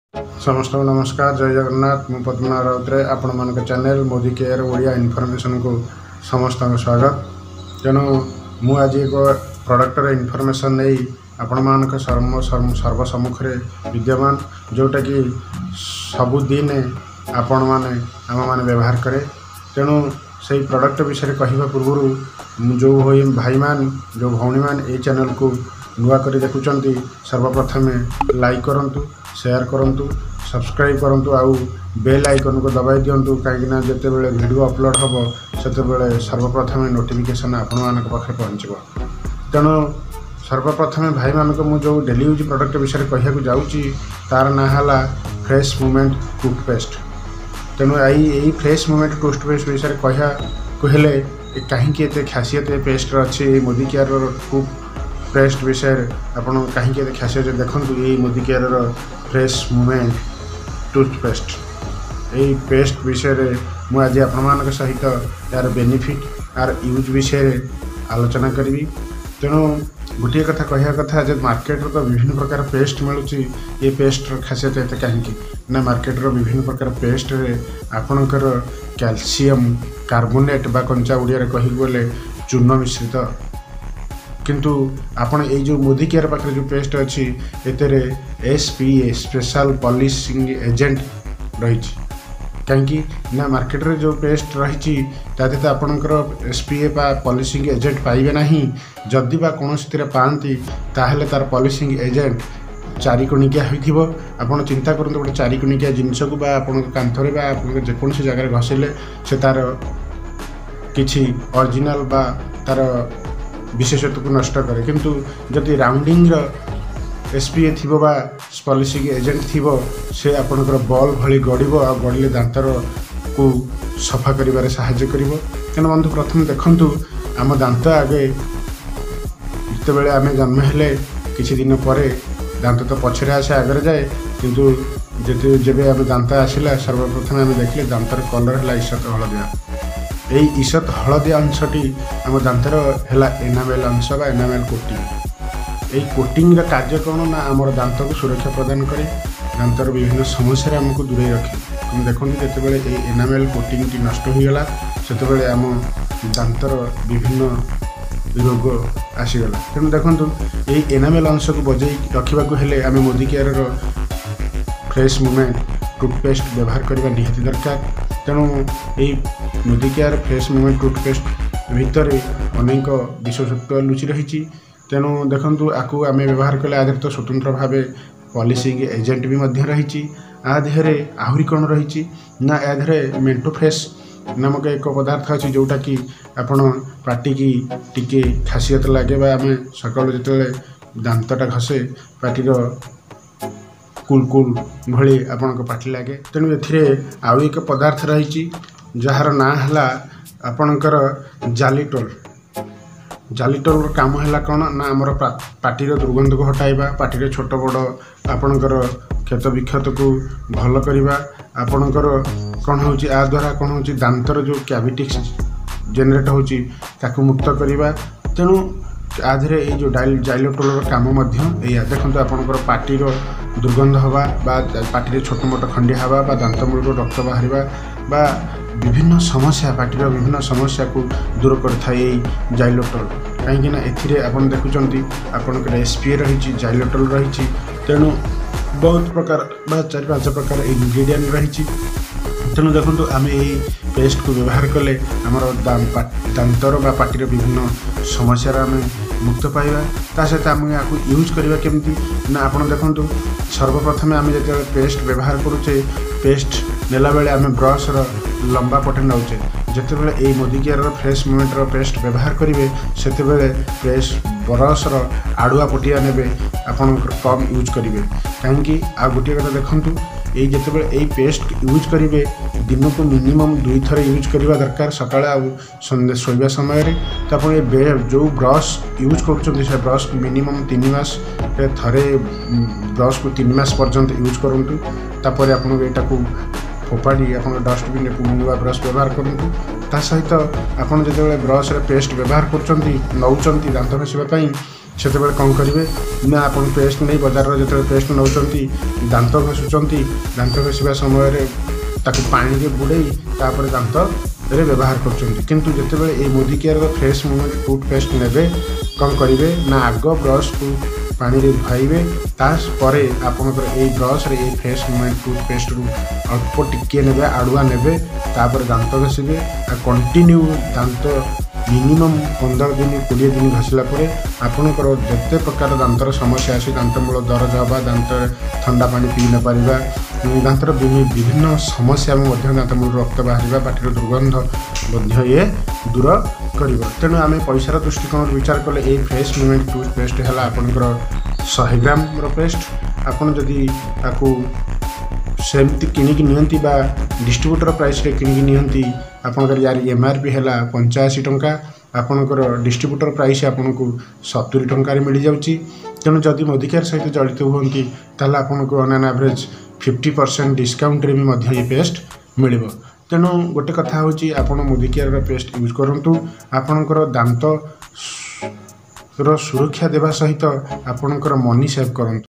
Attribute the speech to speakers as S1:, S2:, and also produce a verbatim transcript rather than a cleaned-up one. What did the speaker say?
S1: समस्त नमस्कार, जय जगन्नाथ। मु पद्मनाभ राउतराय आपण मान channel Modicare Odia information को समस्त स्वागत। तेणु मु आज एक प्रोडक्टर इनफॉरमेशन नहीं आपण मान सर्व सम्मुख विद्यमान, जोटा कि सबुदिन आपण मैंने आम मैंने व्यवहार करे। तेणु से प्रोडक्ट विषय कहवा पूर्व जो भाई मान जो भौणी मान ये चैनल को नुआ कर देखुं, सर्वप्रथम लाइक करूँ, शेयर करूँ, सब्सक्राइब करूँ, आउ बेल आइकन को दबाई दिंतु, कहीं जिते बड़े वीडियो अपलोड हम से सर्वप्रथम नोटिफिकेशन आपण मान पाखे पहुँचब। तेणु सर्वप्रथम भाई मान को जो डेली यूज प्रोडक्ट विषय कहूँ जाऊँगी तार ना है फ्रेश मूवमेंट टूथपेस्ट। तेणु आई यही फ्रेश मूवमेंट टूथपेस्ट विषय कह कहले कहीं एत खासियत पेस्ट अच्छी मोदी केयर टूथपेस्ट विषय आपड़ कहीं खासियत देखूँ। ये Modi care fresh movement toothpaste यही पेस्ट विषय मुझे आज आपण सहित यार बेनिफिट यार यूज विषय आलोचना करी। तेणु गोटे कथा कहया कथा जे मार्केट तो विभिन्न प्रकार पेस्ट मिलूँ, ये पेस्ट खासियत एत कहीं ना मार्केट रो विभिन्न प्रकार पेस्ट रे आपणकर कैल्शियम कार्बोनेट बा कंचा उड़िया कही बोले चूर्ण मिश्रित, किंतु आपण ये जो मोदी केयर पाखे जो पेस्ट अच्छी एतेरे S P A special polishing agent रही। कहीं ना मार्केट रे जो पेस्ट रही तो आपणकर एस पी ए बा पॉलिशिंग एजेंट पाइबे ना, जदि बा कौन पाती ताहले तार पॉलिशिंग एजेंट चारिकोणिकिया हो। आपड़ चिंता करूँ गोटे चारिकोणिकिया जिनस को बा आप कांथरे बा जेकोसी जगह घषिले से तार किसी ओरिजिनल बा तार विशेषत्व को नष्ट करे, किंतु जदि राउंडिंग एस पी ए थी बा पॉलिशिंग एजेंट थी से आपणकर बॉल भली गड़ब आ गड़े दांतर को सफा करिबारे सहायता करिवो। तेणु बंधु प्रथम देखंतु आम दांत आगे जितेबाला आम जन्म हेले किछि दिन पर दांत तो पछरे आसे आगे जाए, किंतु जेते जेबे आम दांत आसिला सर्वप्रथम आम देखले दांतर कलर है ईषत हलदिया। यही ईषत हलदिया अंशटी आम दांतर है एनामेल अंश बा एनामेल कोटिंग। यही कोटिंग कार्य कौन ना आमर दांत को सुरक्षा प्रदान करे, दांतर विभिन्न समस्या आमको दूरे रखे। तुम देखो जितेबाला ये एनामेल कोटिंग टी नष्ट हो गला से आम दांतर विभिन्न रोग आसीगला। तेणु देखो यही एनामेल अंश को बजाई रखा हेले आम Modi care fresh movement toothpaste व्यवहार करने निहाती दरकार। तेणु यही Modi care fresh movement toothpaste भितर अनेक विशेषत्व लुचि रही। तेणु देखु आपको आम व्यवहार कले आधे तो स्वतंत्र भाव पॉलिशिंग एजेंट भी रही। आधे आहरी कौन रही ना आधे मेंटो फ्रेश नामक एक पदार्थ अच्छी जोटा कि आपण पाटी की टिके खासियत लगे आम सकाल जो दांतटा घसे पाटीर कुल कुल भली आपण पाटी लगे। तेणु ए आउ एक पदार्थ रही जार ना है आपणकर जालीटोल। जालीटोल काम है कौन ना आमर पाटीर दुर्गंध को हटाइबा, पाटीर छोट बड़ आपणकर क्षत विक्षत को भल करवा, आपणकर कौन हो द्वारा कौन हो दांतर जो कैविटी जेनेट हो मुक्त करवा। तेणु आधे ये जो डाइल जाइलोटोल काम या देखो आपणकर पाटीर दुर्गंध हवा बा पाटी छोट मोट खंडिया हवा बा दांत मूल रक्त बाहर बा विभिन्न समस्या पाटीर विभिन्न समस्या को दूर कर जाइलोटोल। कहीं ए आप देखुं आपंकर एस पी ए रही जाइलोटोल रही। तेणु बहुत प्रकार बा चार पांच प्रकार इनग्रेडिएंट रही। तेणु देखो आम यही पेस्ट को व्यवहार कले आमर दांतर बा पाटीर विभिन्न समस्या आम मुक्त पाइबा। ता सहित आम या यूज करवा केमती ना आप देखो सर्वप्रथम आम जो पेस्ट व्यवहार करुचे पेस्ट नेला बेले आम ब्रश लंबा पटे नौचे। जितेबाला ये मोदी केयर फ्रेश मूवमेंटर पेस्ट व्यवहार करेंगे से पेस्ट ब्रश आड़ुआ पटिया ने आपन कम यूज करेंगे। कहीं आ गोटे कथा देखूँ ये जिते ये पेस्ट यूज करेंगे दिन को मिनिमम दुई थर यूज करवा दरकार सकाଳେ आउ संध्या शोवा समय तो आप ये जो ब्रश यूज कर ब्रश मिनिमम तीन मास थे ब्रश को तीन मास पर्यंत यूज करूँ। तापर आप फोपाड़ी आप डस्टबिन नुआ ब्रश व्यवहार करूँ। ता सहित आप जो ब्रश पेस्ट व्यवहार कर नौ दांत घषापी ସେତେବେଳେ କ'ଣ କରିବେ ନା ଆପଣ ପେଷ୍ଟ ନେଇ ବଜାରର ଯେତେବେଳେ ପେଷ୍ଟ ନେଉଛନ୍ତି ଦାନ୍ତ ଘଷୁଛନ୍ତି ଦାନ୍ତ ଘଷିବା ସମୟରେ ତାକୁ ପାଣିରେ ବୁଡ଼େଇ ତାପରେ ଦାନ୍ତରେ ବ୍ୟବହାର କରୁଛନ୍ତି। କିନ୍ତୁ ଯେତେବେଳେ ଏଇ ମୋଦି କେୟାରର ଫ୍ରେଶ୍ ମୁଭମେଣ୍ଟ ଟୁଥପେଷ୍ଟ ନେବେ କ'ଣ କରିବେ ନା ଆଗ ବ୍ରସ୍କୁ ପାଣିରେ ଧୋଇବେ, ତାପରେ ଆପଣଙ୍କର ଏଇ ବ୍ରସ୍ରେ ଏଇ ଫ୍ରେଶ୍ ମୁଭମେଣ୍ଟ ଟୁଥପେଷ୍ଟରୁ ଅଳ୍ପ ଟିକିଏ ନେବେ ଆଡ଼ୁଆ ନେବେ, ତାପରେ ଦାନ୍ତ ଘଷିବେ ଆଉ କଣ୍ଟିନ୍ୟୁ ଦାନ୍ତ ମିନିମମ୍ ପନ୍ଦର ଦିନ କୋଡ଼ିଏ ଦିନ ଘଷିଲା ପରେ ଆପଣଙ୍କର ଯେତେ ପ୍ରକାର ଦାନ୍ତର ସମସ୍ୟା ଅଛି ଦାନ୍ତ ମୂଳ ଦରଜ ହେବା, ଦାନ୍ତରେ ଥଣ୍ଡା ପାଣି ପିଇ ନ ପାରିବା, ଦାନ୍ତର ବିଭିନ୍ନ ସମସ୍ୟା ମଧ୍ୟ ଦାନ୍ତ ମୂଳରୁ ରକ୍ତ ବାହାରିବା, ପାଟିର ଦୁର୍ଗନ୍ଧ ମଧ୍ୟ ଇଏ ଦୂର କରିବ। ତେଣୁ ଆମେ ପଇସାର ଦୃଷ୍ଟିକୋଣରୁ ବିଚାର କଲେ ଏଇ ଫ୍ରେଶ୍ ମୁଭମେଣ୍ଟ ଟୁଥପେଷ୍ଟ ହେଲା ଆପଣଙ୍କର ଶହେ ଗ୍ରାମର ପେଷ୍ଟ। ଆପଣ ଯଦି ତାକୁ ସେମିତି କିଣିକି ନିଅନ୍ତି ବା ଡିଷ୍ଟ୍ରିବ୍ୟୁଟର ପ୍ରାଇସ୍ରେ କିଣିକି ନିଅନ୍ତି ଆପଣଙ୍କର ୟାର ଏମ୍ ଆର୍ ପି ହେଲା ପଞ୍ଚାଅଶୀ ଟଙ୍କା, ଆପଣଙ୍କର ଡିଷ୍ଟ୍ରିବ୍ୟୁଟର ପ୍ରାଇସ୍ ଆପଣଙ୍କୁ ସତୁରି ଟଙ୍କାରେ ମିଳିଯାଉଛି। ତେଣୁ ଯଦି ମୋଦି କେୟାର ସହିତ ଜଡ଼ିତ ହୁଅନ୍ତି ତାହେଲେ ଆପଣଙ୍କୁ on an average fifty percent ଡିସ୍କାଉଣ୍ଟରେ ବି ମଧ୍ୟ ଏ ପେଷ୍ଟ ମିଳିବ। ତେଣୁ ଗୋଟେ କଥା ହେଉଛି ଆପଣ ମୋଦି କେୟାରର ପେଷ୍ଟ ୟୁଜ୍ କରନ୍ତୁ, ଆପଣଙ୍କର ଦାନ୍ତର ସୁରକ୍ଷା ଦେବା ସହିତ ଆପଣଙ୍କର ମନି ସେଭ୍ କରନ୍ତୁ।